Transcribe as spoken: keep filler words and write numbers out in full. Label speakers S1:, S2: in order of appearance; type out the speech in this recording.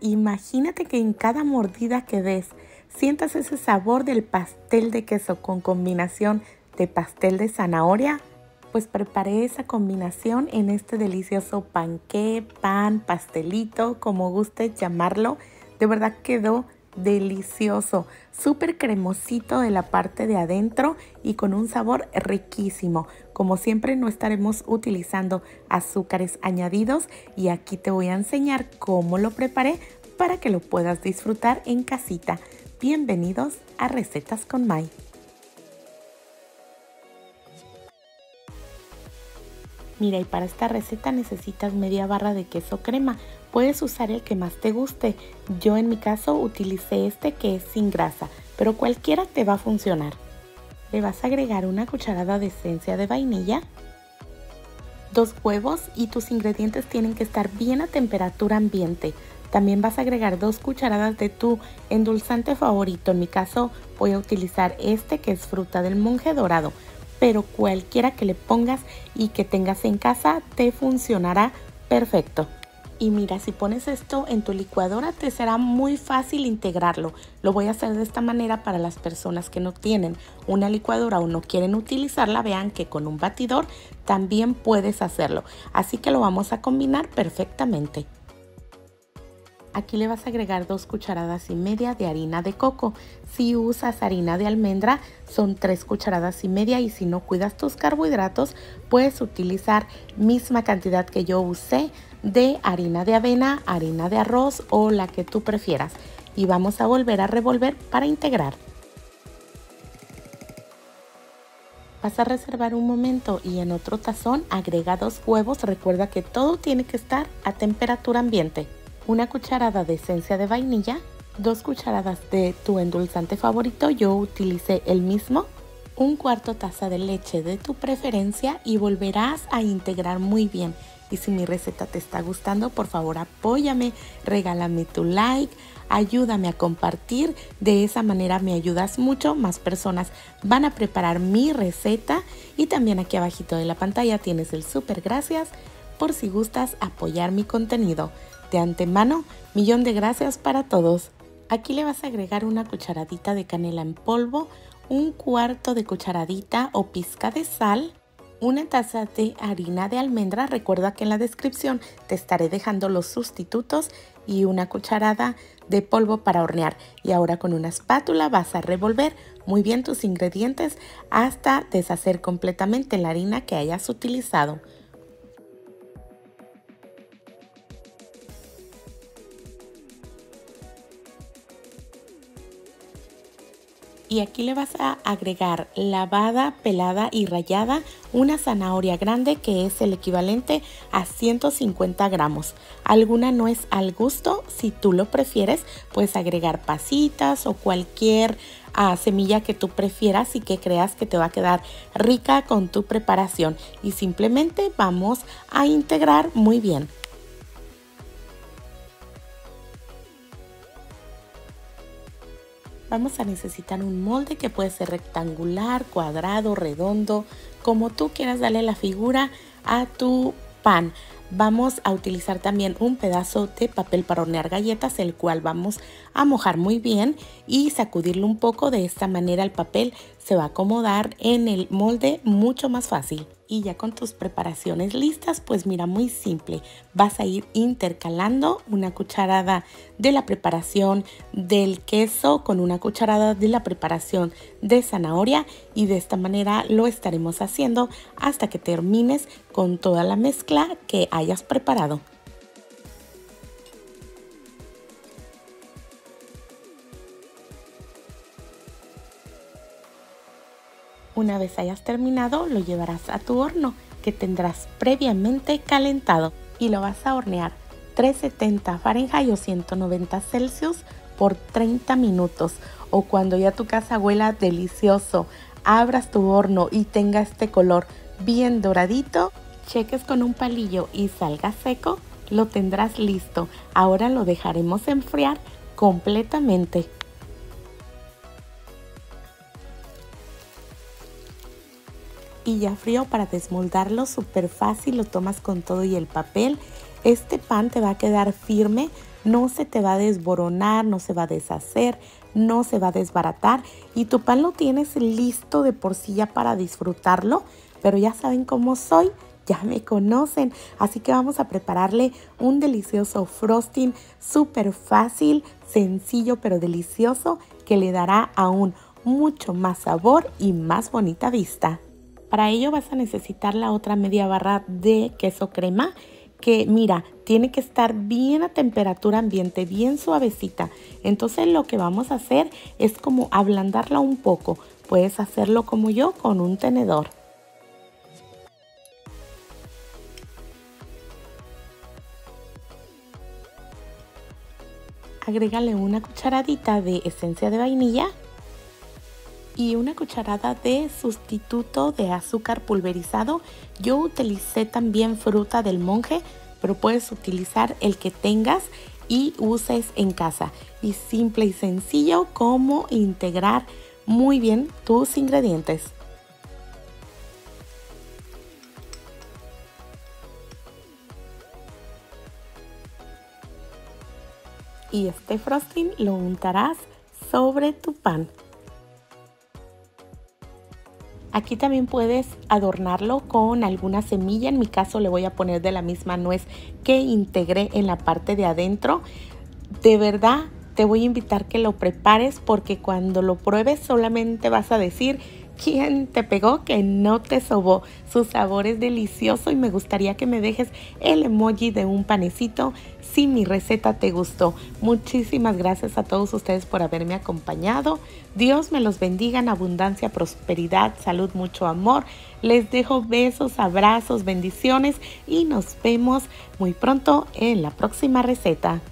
S1: imagínate que en cada mordida que des sientas ese sabor del pastel de queso con combinación de pastel de zanahoria. Pues preparé esa combinación en este delicioso panqué, pan, pastelito, como gustes llamarlo. De verdad quedó delicioso, súper cremosito de la parte de adentro y con un sabor riquísimo. Como siempre no estaremos utilizando azúcares añadidos y aquí te voy a enseñar cómo lo preparé para que lo puedas disfrutar en casita. Bienvenidos a Recetas con May. Mira, y para esta receta necesitas media barra de queso crema. Puedes usar el que más te guste. Yo en mi caso utilicé este que es sin grasa, pero cualquiera te va a funcionar. Le vas a agregar una cucharada de esencia de vainilla, dos huevos y tus ingredientes tienen que estar bien a temperatura ambiente. También vas a agregar dos cucharadas de tu endulzante favorito. En mi caso voy a utilizar este que es fruta del monje dorado, pero cualquiera que le pongas y que tengas en casa te funcionará perfecto. Y mira, si pones esto en tu licuadora te será muy fácil integrarlo. Lo voy a hacer de esta manera para las personas que no tienen una licuadora o no quieren utilizarla. Vean que con un batidor también puedes hacerlo. Así que lo vamos a combinar perfectamente. Aquí le vas a agregar dos cucharadas y media de harina de coco. Si usas harina de almendra son tres cucharadas y media y si no cuidas tus carbohidratos puedes utilizar misma cantidad que yo usé de harina de avena, harina de arroz o la que tú prefieras. Y vamos a volver a revolver para integrar. Vas a reservar un momento y en otro tazón agrega dos huevos. Recuerda que todo tiene que estar a temperatura ambiente. Una cucharada de esencia de vainilla, dos cucharadas de tu endulzante favorito, yo utilicé el mismo, un cuarto taza de leche de tu preferencia y volverás a integrar muy bien. Y si mi receta te está gustando, por favor apóyame, regálame tu like, ayúdame a compartir, de esa manera me ayudas mucho, más personas van a preparar mi receta y también aquí abajito de la pantalla tienes el súper gracias por si gustas apoyar mi contenido. De antemano, millón de gracias para todos. Aquí le vas a agregar una cucharadita de canela en polvo, un cuarto de cucharadita o pizca de sal, una taza de harina de almendra. Recuerda que en la descripción te estaré dejando los sustitutos y una cucharada de polvo para hornear. Y ahora con una espátula vas a revolver muy bien tus ingredientes hasta deshacer completamente la harina que hayas utilizado. Y aquí le vas a agregar lavada, pelada y rallada una zanahoria grande que es el equivalente a ciento cincuenta gramos. Alguna nuez al gusto, si tú lo prefieres, puedes agregar pasitas o cualquier uh, semilla que tú prefieras y que creas que te va a quedar rica con tu preparación. Y simplemente vamos a integrar muy bien. Vamos a necesitar un molde que puede ser rectangular, cuadrado, redondo, como tú quieras darle la figura a tu pan. Vamos a utilizar también un pedazo de papel para hornear galletas, el cual vamos a mojar muy bien y sacudirlo un poco. De esta manera el papel se va a acomodar en el molde mucho más fácil. Y ya con tus preparaciones listas, pues mira, muy simple. Vas a ir intercalando una cucharada de la preparación del queso con una cucharada de la preparación de zanahoria y de esta manera lo estaremos haciendo hasta que termines con toda la mezcla que hayas preparado. Una vez hayas terminado, lo llevarás a tu horno que tendrás previamente calentado y lo vas a hornear trescientos setenta Fahrenheit o ciento noventa Celsius por treinta minutos. O cuando ya tu casa huela delicioso, abras tu horno y tenga este color bien doradito, cheques con un palillo y salga seco, lo tendrás listo. Ahora lo dejaremos enfriar completamente. y ya frío para desmoldarlo, súper fácil, lo tomas con todo y el papel. Este pan te va a quedar firme, no se te va a desboronar, no se va a deshacer, no se va a desbaratar y tu pan lo tienes listo de por sí ya para disfrutarlo, pero ya saben cómo soy, ya me conocen, así que vamos a prepararle un delicioso frosting súper fácil, sencillo pero delicioso que le dará aún mucho más sabor y más bonita vista. Para ello vas a necesitar la otra media barra de queso crema que mira, tiene que estar bien a temperatura ambiente, bien suavecita. Entonces lo que vamos a hacer es como ablandarla un poco. Puedes hacerlo como yo con un tenedor. Agrégale una cucharadita de esencia de vainilla y una cucharada de sustituto de azúcar pulverizado. Yo utilicé también fruta del monje, pero puedes utilizar el que tengas y uses en casa. Y simple y sencillo cómo integrar muy bien tus ingredientes. Y este frosting lo untarás sobre tu pan. Aquí también puedes adornarlo con alguna semilla. En mi caso le voy a poner de la misma nuez que integré en la parte de adentro. De verdad te voy a invitar que lo prepares porque cuando lo pruebes solamente vas a decir ¿quién te pegó que no te sobó? Su sabor es delicioso y me gustaría que me dejes el emoji de un panecito si mi receta te gustó. Muchísimas gracias a todos ustedes por haberme acompañado. Dios me los bendiga en abundancia, prosperidad, salud, mucho amor. Les dejo besos, abrazos, bendiciones y nos vemos muy pronto en la próxima receta.